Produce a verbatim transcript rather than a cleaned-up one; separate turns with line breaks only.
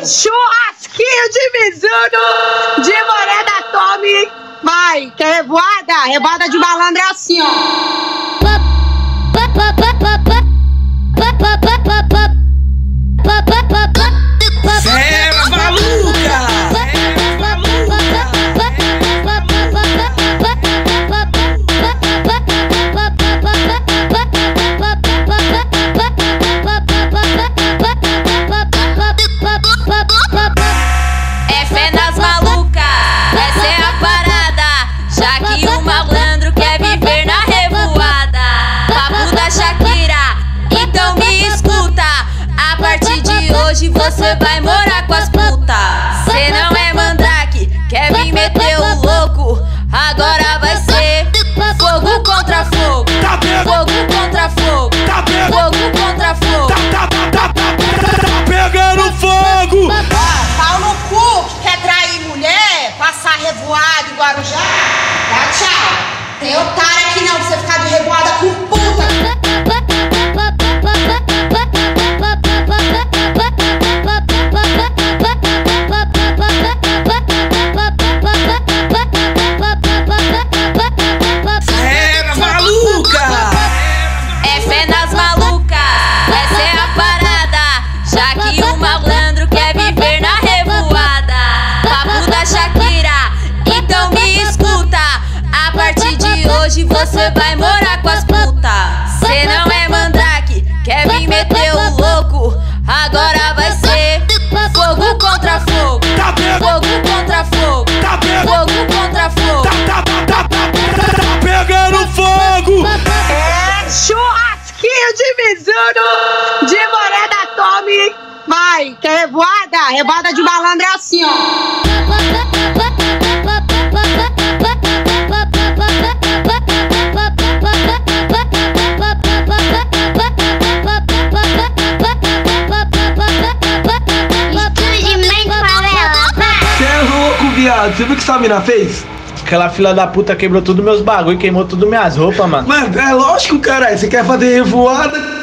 Churrasquinho de Mizuno, de Morena Tommy. Vai, quer revoada? Revoada de malandro é assim, ó.
É maluca!
É fé nas malucas, essa é a parada. Já que o malandro quer viver na revoada. Papo da Shakira, então me escuta. A partir de hoje você vai morar com as putas. Cê não é mandrake, quer vir meter o louco. Agora vai ser fogo contra fogo. Fogo contra fogo. Fogo contra fogo.
Pegando fogo!
Pau no cu que quer trair mulher, passar revoada em Guarujá. Dá tchau. Tem otário aqui não, pra você ficar de revoada com puta.
É maluca!
É fé nas malucas, essa é a parada. Já que o malandro quer viver na revoada. Papo da Shakira, então me escuta. A partir de hoje você vai morar com as putas. Cê não é mandrake, quer vir meter o louco. Agora vai ser fogo contra fogo. Fogo contra fogo. Fogo contra fogo.
Pegando fogo!
É churrasquinho de Mizuno, de Morena Tommy. Vai, quer revoada? Revoada de malandro é assim, ó.
Cê é louco, viado. Você viu o que essa mina fez?
Aquela filha da puta quebrou tudo meus bagulho, queimou tudo minhas roupas, mano.
Mano, é lógico, caralho. Você quer fazer revoada?